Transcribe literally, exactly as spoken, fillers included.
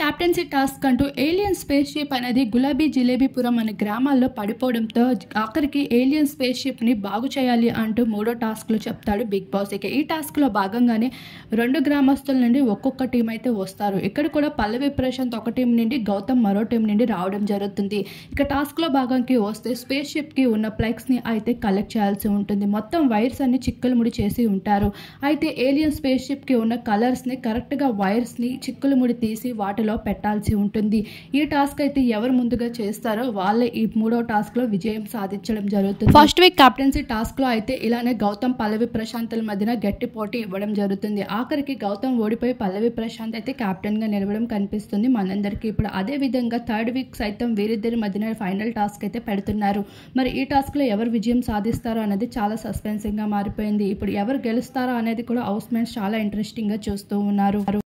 Captaincy task అంటూ alien space ship అనేది గులాబీ జిలేబీపురం అనే గ్రామాల్లో పడిపోవడంతో ఆఖరికి ఏలియన్ స్పేస్ షిప్ని బాగు చేయాలి అంటూ మూడో టాస్క్లో చెప్తాడు బిగ్ బాస్. ఇక ఈ టాస్క్లో భాగంగానే రెండు గ్రామస్తుల నుండి ఒక్కొక్క టీం అయితే వస్తారు. ఇక్కడ కూడా పల్లవి ప్రశాంత్ ఒక టీం నుండి, గౌతమ్ మరో టీం నుండి రావడం జరుగుతుంది. ఇక టాస్క్లో భాగంకి వస్తే స్పేస్ షిప్కి ఉన్న ప్లగ్స్ని అయితే కలెక్ట్ చేయాల్సి ఉంటుంది. మొత్తం వైర్స్ అన్ని చిక్కులు ముడి చేసి ఉంటారు. అయితే ఏలియన్ స్పేస్ షిప్కి ఉన్న కలర్స్ని కరెక్ట్గా వైర్స్ని చిక్కులు ముడి తీసి వాటిలో పెట్టాల్సి ఉంటుంది. ఈ టాస్క్ అయితే ఎవరు ముందుగా చేస్తారో వాళ్ళే ఈ మూడో టాస్క్ లో విజయం సాధించడం జరుగుతుంది. ఫస్ట్ వీక్ కెప్టెన్సీ టాస్క్ లో అయితే ఇలానే గౌతమ్ పల్లవి ప్రశాంత్ల మధ్యన గట్టి పోటీ ఇవ్వడం జరుగుతుంది. ఆఖరికి గౌతమ్ ఓడిపోయి పల్లవి ప్రశాంత్ అయితే కెప్టెన్ గా నిలవడం కనిపిస్తుంది మనందరికీ. ఇప్పుడు అదే విధంగా థర్డ్ వీక్ సైతం వీరిద్దరి మధ్యన ఫైనల్ టాస్క్ అయితే పెడుతున్నారు. మరి ఈ టాస్క్ లో ఎవరు విజయం సాధిస్తారో అనేది చాలా సస్పెన్సింగ్ గా మారిపోయింది. ఇప్పుడు ఎవరు గెలుస్తారో అనేది కూడా హౌస్ మేట్స్ చాలా ఇంట్రెస్టింగ్ గా చూస్తూ ఉన్నారు.